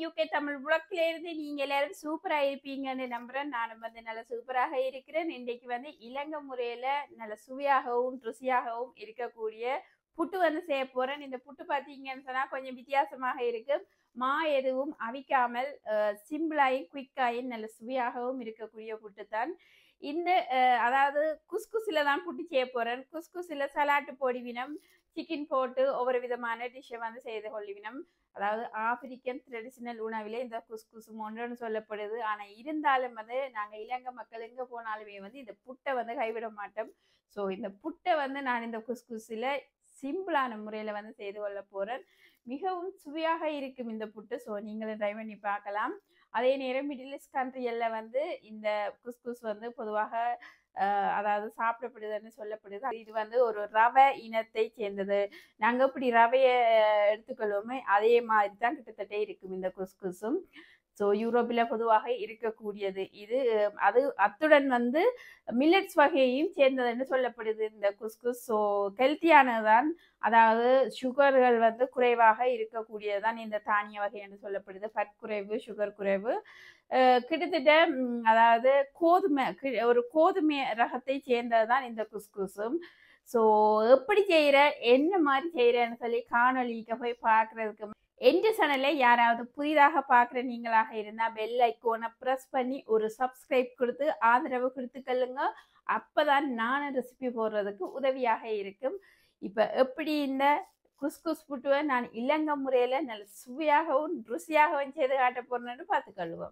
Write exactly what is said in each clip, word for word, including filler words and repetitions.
UK Tamil புலக்கில இருந்து நீங்க எல்லாரும் சூப்பரா இருப்பீங்கன்னு நம்புறேன். நானும் வந்து நல்ல சூப்பராக இருக்கிறேன். இன்றைக்கு வந்து இலங்கை முறையில நல்ல சுவையாகவும் ருசியாகவும் இருக்கக்கூடிய புட்டு வந்து செய்ய போறேன். இந்த புட்டு பார்த்தீங்கன்னு சொன்னா கொஞ்சம் வித்தியாசமாக இருக்கு. மா எதுவும் அவிக்காமல் சிம்பிளாயும் குயிக்காயும் நல்ல சுவையாகவும் இருக்கக்கூடிய புட்டு தான். இந்த அதாவது குஸ்குஸ்ல தான் புட்டு செய்ய போறேன். குஸ்குஸ்ல சலாட்டு பொடிவினம் சிக்கன் போட்டு ஒவ்வொரு விதமான டிஷ்ஷை வந்து செய்து கொள்ளிவினம். அதாவது ஆப்பிரிக்கன் ட்ரெடிஷனல் உணவிலே இந்த குஸ்குஸ் ஒன்றுன்னு சொல்லப்படுது. ஆனால் இருந்தாலும் வந்து நாங்கள் இலங்கை மக்கள் எங்கே போனாலுமே வந்து இந்த புட்டை வந்து கைவிட மாட்டோம். ஸோ இந்த புட்டை வந்து நான் இந்த குஸ்குஸில் சிம்பிளான முறையில் வந்து செய்து கொள்ள போகிறேன். மிகவும் சுவையாக இருக்கும் இந்த புட்டு. ஸோ நீங்களும் ட்ரை பண்ணி பார்க்கலாம். அதே நேரம் மிடில் ஈஸ்ட் கண்ட்ரியல்ல வந்து இந்த குஸ்குஸ் வந்து பொதுவாக அதாவது சாப்பிடப்படுதுன்னு சொல்லப்படுது. இது வந்து ஒரு ரவை இனத்தை சேர்ந்தது. நாங்கள் இப்படி ரவையை எடுத்துக்கொள்வோமே அதே மாதிரி தான் கிட்டத்தட்ட இருக்கும் இந்த குஸ்குஸும். ஸோ யூரோப்பில் பொதுவாக இருக்கக்கூடியது இது. அது அத்துடன் வந்து மில்லட்ஸ் வகையையும் சேர்ந்ததுன்னு சொல்லப்படுது இந்த குஸ்குஸ். ஸோ ஹெல்த்தியானதுதான், அதாவது சுகர்கள் வந்து குறைவாக இருக்கக்கூடியதுதான் இந்த தானிய வகை என்று சொல்லப்படுது. ஃபட் குறைவு, சுகர் குறைவு. கிட்டத்தட்ட அதாவது கோதுமை ஒரு கோதுமை ரகத்தை சேர்ந்தது தான் இந்த குஸ்குஸும். ஸோ எப்படி செய்கிற என்ன மாதிரி செய்கிறேன்னு சொல்லி காணொலிக்கு போய் பார்க்குறதுக்கு எந்த சேனலை யாராவது புதிதாக பார்க்குற நீங்களாக இருந்தால் பெல் ஐக்கோனை ப்ரெஸ் பண்ணி ஒரு சப்ஸ்கிரைப் கொடுத்து ஆதரவு கொடுத்துக்கொள்ளுங்க. அப்போ தான் நானும் ரெசிபி போடுறதுக்கு உதவியாக இருக்கும். இப்போ எப்படி இந்த குஸ்குஸ் புட்டுவை நான் இலங்கை முறையில் நல்ல சுவையாகவும் ருசியாகவும் செய்து காட்ட போறேன்னு பார்த்துக்கொள்வோம்.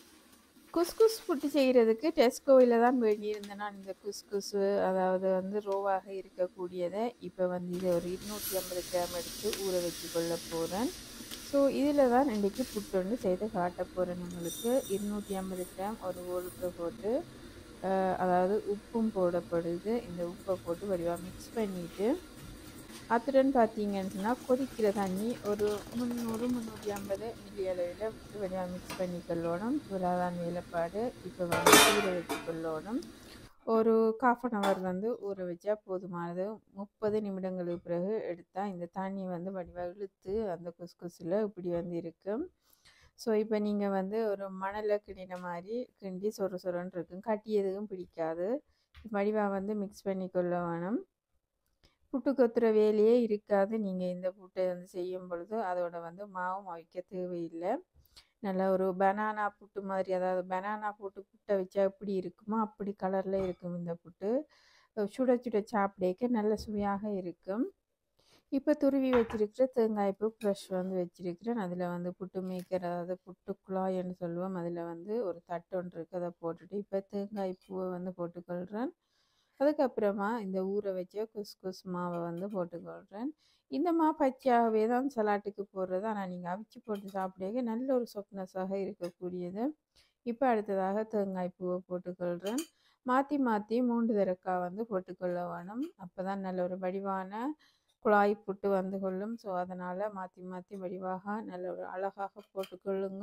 குஸ்குஸ் புட்டு செய்கிறதுக்கு டெஸ்கோவில் தான் வேண்டியிருந்தேன் நான் இந்த குஸ்குஸு, அதாவது வந்து ரோவாக இருக்கக்கூடியதை. இப்போ வந்து இதை ஒரு இருநூற்றி ஐம்பது கிராம் எடுத்து ஊற வச்சு கொள்ள போகிறேன். ஸோ இதில் தான் இன்றைக்கி புட்டு வந்து செய்து காட்ட போகிறேன். உங்களுக்கு இருநூற்றி ஐம்பது கிராம் ஒரு ஓலுக்கு போட்டு, அதாவது உப்பும் போடப்படுது. இந்த உப்பை போட்டு வடிவாக மிக்ஸ் பண்ணிவிட்டு அத்துடன் பார்த்தீங்கன்னு சொன்னால் கொதிக்கிற தண்ணி ஒரு முந்நூறு முந்நூற்றி ஐம்பது மில்லி அளவில் வடிவாக மிக்ஸ் பண்ணி கொள்ளணும். இவ்வளோதான் வேலைப்பாடு. இப்போ வந்து ஊற வச்சு கொள்ளணும். ஒரு காஃப் அன் ஹவர் வந்து ஊற வச்சா போதுமானது. முப்பது நிமிடங்களுக்கு பிறகு எடுத்தால் இந்த தண்ணியை வந்து வடிவாக இழுத்து அந்த குஸ்குஸில் இப்படி வந்து இருக்கும். ஸோ இப்போ நீங்கள் வந்து ஒரு மணலை கிண்டின மாதிரி கிண்டி சொறு சொருன்னு இருக்கும். கட்டி எதுவும் பிடிக்காது. வடிவாக வந்து மிக்ஸ் பண்ணி கொள்ள வேணும். புட்டு கொத்துற வேலையே இருக்காது. நீங்கள் இந்த புட்டை வந்து செய்யும் பொழுது அதோட வந்து மாவும் அவிக்க தேவையில்லை. நல்லா ஒரு பனானா புட்டு மாதிரி, அதாவது பனானா புட்டு புட்டை வச்சா எப்படி இருக்குமோ அப்படி கலரில் இருக்கும் இந்த புட்டு. சுட சுட சாப்பிடக்க நல்ல சுவையாக இருக்கும். இப்போ துருவி வச்சிருக்கிற தேங்காய்ப்பூ ப்ரெஷ் வந்து வச்சிருக்கிறேன். அதில் வந்து புட்டு மேக்கர், அதாவது புட்டு குழாய்ன்னு சொல்லுவோம், அதில் வந்து ஒரு தட்டு ஒன்று இருக்குது. அதை போட்டுட்டு இப்போ தேங்காய்ப்பூவை வந்து போட்டுக்கொள்கிறேன். அதுக்கப்புறமா இந்த ஊற வச்ச குஸ்குஸ் மாவை வந்து போட்டுக்கொள்கிறேன். இந்த மா பச்சையாகவே தான் சலாட்டுக்கு போடுறது. ஆனால் நீங்கள் அவிச்சு போட்டு சாப்பிடுங்க நல்ல ஒரு சொப்னஸாக இருக்கக்கூடியது. இப்போ அடுத்ததாக தேங்காய் பூவை போட்டுக்கொள்கிறேன். மாற்றி மாற்றி மூன்று தரக்காய் வந்து போட்டுக்கொள்ள வேணும். அப்போ தான் நல்ல ஒரு வடிவான குழாய் புட்டு வந்து கொள்ளும். ஸோ அதனால் மாற்றி மாற்றி வடிவாக நல்ல ஒரு அழகாக போட்டுக்கொள்ளுங்க.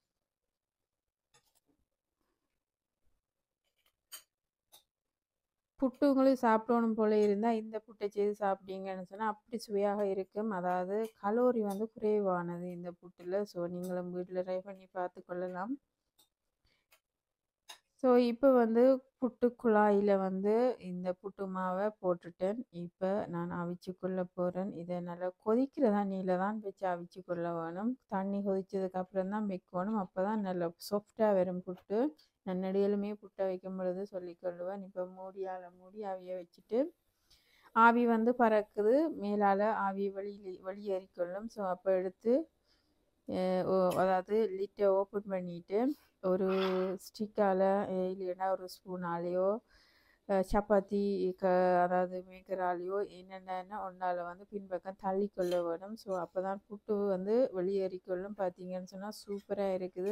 புட்டு உங்களுக்கு சாப்பிடணும் போல இருந்தால் இந்த புட்டை செய்து சாப்பிட்டீங்கன்னு சொன்னால் அப்படி சுவையாக இருக்கும். அதாவது கலோரி வந்து குறைவானது இந்த புட்டில். ஸோ நீங்களும் வீட்டில் ட்ரை பண்ணி பார்த்து கொள்ளலாம். ஸோ இப்போ வந்து புட்டு குழாயில் வந்து இந்த புட்டு மாவை போட்டுட்டேன். இப்போ நான் அவிச்சு கொள்ள போகிறேன். இதை நல்லா கொதிக்கிற தண்ணியில் தான் வச்சு அவிச்சு கொள்ள வேணும். தண்ணி கொதிச்சதுக்கப்புறம் தான் வைக்கணும். அப்போ தான் நல்லா சாஃப்டாக வரும் புட்டு. நான் நெடியலுமே புட்டை வைக்கும் பொழுது சொல்லிக்கொள்ளுவேன். இப்போ மூடியால் மூடி ஆவியை வச்சுட்டு ஆவி வந்து பறக்குது, மேலால் ஆவி வெளி வெளியேறிக்கொள்ளும். ஸோ அப்போ எடுத்து அதாவது லிட்டை ஓப்பன் பண்ணிவிட்டு ஒரு ஸ்டிக்கால் இல்லைன்னா ஒரு ஸ்பூனாலேயோ சப்பாத்தி க அதாவது மேக்கராலேயோ என்னென்ன ஒன்றால் வந்து பின்பக்கம் தள்ளி கொள்ள வேணும். ஸோ அப்போ தான் புட்டு வந்து வெளியேறிக்கொள்ளும். பார்த்தீங்கன்னு சொன்னால் சூப்பராக இருக்குது.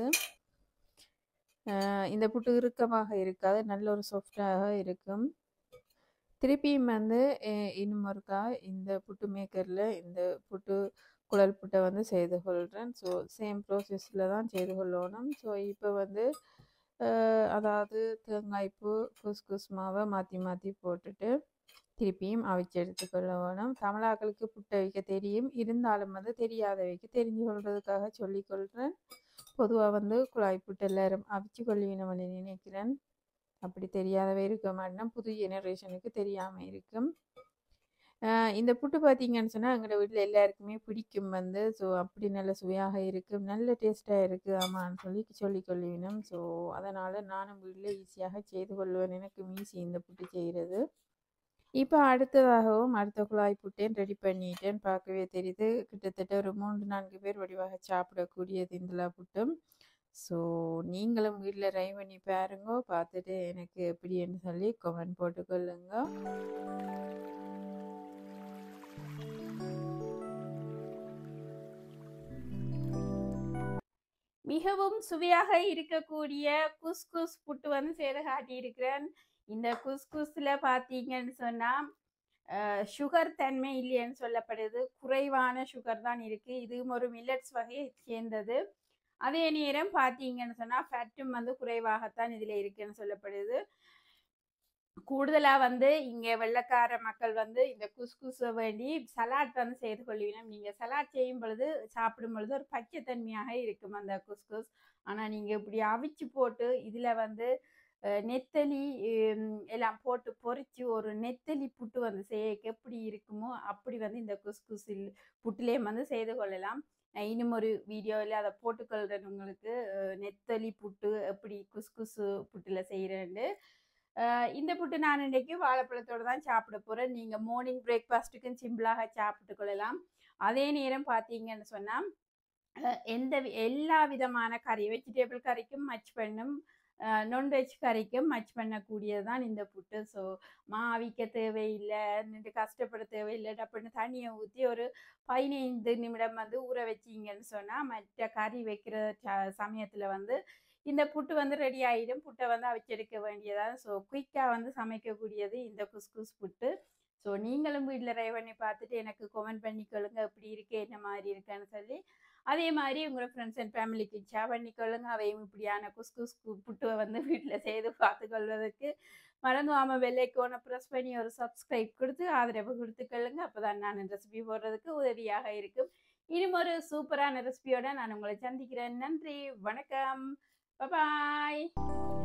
இந்த புட்டு இறுக்கமாக இருக்காது, நல்ல ஒரு சாஃப்டாக இருக்கும். திருப்பியும் வந்து இன்னும் ஒருக்கா இந்த புட்டு மேக்கரில் இந்த புட்டு குழல் புட்டை வந்து செய்து கொள்கிறேன். ஸோ சேம் ப்ரோசஸில் தான் செய்து கொள்ளணும். ஸோ இப்போ வந்து அதாவது தேங்காய்ப்பூ குஸ்குஸ் மாவை மாற்றி மாற்றி போட்டுட்டு திருப்பியும் அவிச்சு எடுத்துக்கொள்ள வேணும். தமிழாக்களுக்கு புட்டு அவிக்க தெரியும், இருந்தாலும் வந்து தெரியாதவைக்கு தெரிஞ்சு கொள்றதுக்காக சொல்லிக்கொள்கிறேன். பொதுவாக வந்து குழாய் புட்டு எல்லாரும் அவிச்சு கொள்ளினவன்னு நினைக்கிறேன். அப்படி தெரியாதவை இருக்க மாட்டேன்னா புது ஜெனரேஷனுக்கு தெரியாமல் இருக்கும். இந்த புட்டு பார்த்தீங்கன்னு சொன்னால் எங்களோட வீட்டில் எல்லாருக்குமே பிடிக்கும் வந்து. ஸோ அப்படி நல்ல சுவையாக இருக்கும், நல்ல டேஸ்ட்டாக இருக்குது ஆமான்னு சொல்லி சொல்லி கொள்ளுவினோம். ஸோ அதனால் நானும் வீட்டில் ஈஸியாக செய்து கொள்வேன். எனக்கு ஈஸி இந்த புட்டு செய்கிறது. இப்போ அடுத்ததாகவும் அடுத்த குழாய் புட்டேன் ரெடி பண்ணிட்டேன். பார்க்கவே தெரியுது, கிட்டத்தட்ட ஒரு மூன்று நான்கு பேர் வடிவாக சாப்பிடக்கூடியது இந்த புட்டும். ஸோ நீங்களும் வீட்டில் ட்ரை பண்ணி பாருங்க, பார்த்துட்டு எனக்கு எப்படின்னு சொல்லி கமெண்ட் போட்டுக்கொள்ளுங்க. மிகவும் சுவையாக இருக்கக்கூடிய குஸ்குஸ் புட்டு வந்து செய்து காட்டியிருக்கிறேன். இந்த குஸ்குஸ்ல பார்த்தீங்கன்னு சொன்னால் சுகர் தன்மை இல்லைன்னு சொல்லப்படுது, குறைவான சுகர் தான் இருக்கு. இதுவும் ஒரு மில்லட்ஸ் வகையை சேர்ந்தது. அதே நேரம் பார்த்தீங்கன்னு சொன்னால் ஃபேட்டும் வந்து குறைவாகத்தான் இதில் இருக்குன்னு சொல்லப்படுது. கூடுதலாக வந்து இங்கே வெள்ளைக்கார மக்கள் வந்து இந்த குஸ்குஸை வேண்டி சலாட் வந்து செய்து கொள்வீங்க. நீங்கள் சலாட் செய்யும் பொழுது சாப்பிடும் பொழுது ஒரு பச்சைத்தன்மையாக இருக்கும் அந்த குஸ்குஸ். ஆனால் நீங்கள் இப்படி அவிச்சு போட்டு இதில் வந்து நெத்தலி எல்லாம் போட்டு பொறிச்சு ஒரு நெத்தலி புட்டு வந்து செய்ய எப்படி இருக்குமோ அப்படி வந்து இந்த குஸ்குஸில் புட்டுலேயும் வந்து செய்து கொள்ளலாம். இன்னும் ஒரு வீடியோவில் அதை போட்டுக்கொள்கிறேன் உங்களுக்கு, நெத்தலி புட்டு எப்படி குஸ்குசு புட்டில் செய்கிறேன்னு. இந்த புட்டு நான் இன்றைக்கு வாழைப்பழத்தோடு தான் சாப்பிட போகிறேன். நீங்கள் மார்னிங் பிரேக்ஃபாஸ்ட்டுக்கும் சிம்பிளாக சாப்பிட்டு கொள்ளலாம். அதே நேரம் பார்த்தீங்கன்னு சொன்னால் எந்த எல்லா விதமான கறி, வெஜிடபிள் கறிக்கும் மச் பண்ணும், நான்வெஜ் கறிக்கும் மச் பண்ணக்கூடியது இந்த புட்டு. ஸோ மாவிக்க தேவையில்லை, நின்று கஷ்டப்பட தேவையில்லை. அப்படின்னு தண்ணியை ஊற்றி ஒரு பதினைந்து நிமிடம் வந்து ஊற வச்சிங்கன்னு சொன்னால் மற்ற கறி வைக்கிற சமயத்தில் வந்து இந்த புட்டு வந்து ரெடி ஆகிடும். புட்டை வந்து அவிச்செடுக்க வேண்டியதாக. ஸோ குயிக்காக வந்து சமைக்கக்கூடியது இந்த குஸ்குஸ் புட்டு. ஸோ நீங்களும் வீட்டில் ட்ரை பண்ணி பார்த்துட்டு எனக்கு கமெண்ட் பண்ணிக்கொள்ளுங்க எப்படி இருக்குது, என்ன மாதிரி இருக்குன்னு சொல்லி. அதே மாதிரி உங்களோட ஃப்ரெண்ட்ஸ் அண்ட் ஃபேமிலிக்கு ஷேர் பண்ணிக்கொள்ளுங்க. அவையும் இப்படியான குஸ்குஸ் புட்டுவை வந்து வீட்டில் செய்து பார்த்துக்கொள்வதற்கு மறந்துவாமல் வெள்ளைக்கோனை ப்ரெஸ் பண்ணி ஒரு சப்ஸ்கிரைப் கொடுத்து ஆதரவு கொடுத்துக்கொள்ளுங்க. அப்போ தான் நான் ரெசிபி போடுறதுக்கு உதவியாக இருக்கும். இன்னும் ஒரு சூப்பரான ரெசிபியோட நான் உங்களை சந்திக்கிறேன். நன்றி, வணக்கம், பாய்.